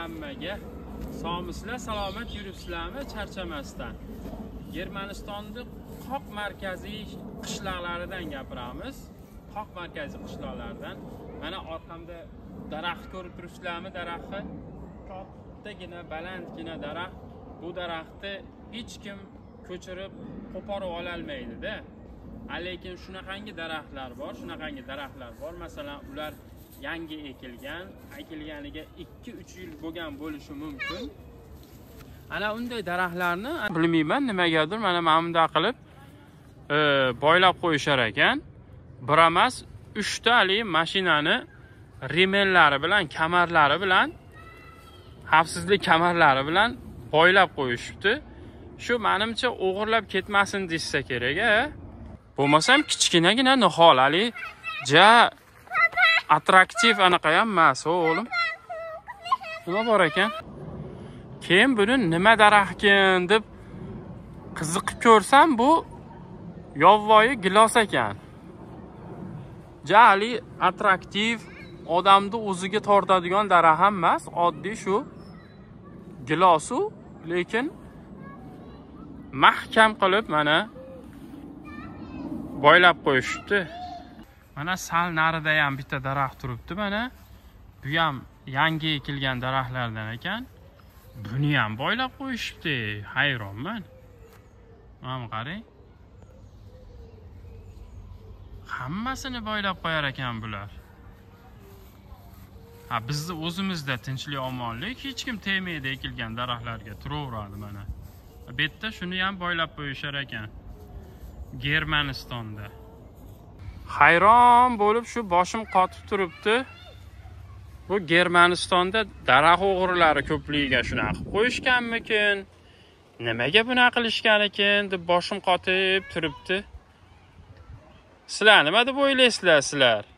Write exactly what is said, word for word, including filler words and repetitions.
hammaga. Sog'misizlar, salomat yuribsizlarmi, charchamasdan. Germanistonning qoq markaziy qishloqlaridan gapiramiz. Qoq markaziy qishloqlardan. Mana orqamda daraxt ko'rib turibsizlarmi, daraxtni? Kattagina, balandgina daraxt. Bu daraxtni hech kim ko'chirib, qo'porib ola olmaydi-da. Lekin shunaqangi daraxtlar bor, shunaqangi daraxtlar bor. Masalan, ular yangi ekilgan, ekilganiga ikki uch yil bo'lgan bo'lishi mumkin. Ana unday daraxtlarni bilmayman nimagadir mana mana bunday qilib e, boylab qo'yishar ekan. Bir emas, uch tali mashinani remellari bilan, kamarlari bilan, xavfsizlik kamarlari bilan boylab qo'yishibdi. Shu menimcha o'g'irlab ketmasin desa kerak-a. Bo'lmasam kichkinagina niholali, ja attraktiv anaqa ham emas, o'g'lim. Nima bor ekan? Keyin buni nima daraxtkin deb qiziqib ko'rsam, bu yovvoyi gilos ekan. Jali attraktiv, odamni o'ziga tortadigan daraxt ham emas, oddiy shu gilosu, lekin mahkam qilib mana boylab qo'yishibdi. Mana sal narida ham bitta daraxt turibdi mana. Bu ham yangi ekilgan daraxtlardan ekan. Buni ham boylab qo'yishibdi. Hayronman. Mana qarang. Hammasini boylab qo'yar ekan bular. Ha, bizni o'zimizda tinchlik, omonlik, hech kim tegmaydi ekilgan daraxtlarga turaveradi mana. Bu yerda shuni ham boylab qo'yishar ekan. Germanistonda. Hayron bo'lib shu boshim qotib turibdi. Bu Germanistonda daraxt o'g'rilari ko'pligiga shunaqa qilib qo'yishganmikin? Nimaga bunaqa qilishgan ekan deb boshim qotib turibdi. Sizlar nima deb o'ylaysizlar sizlar?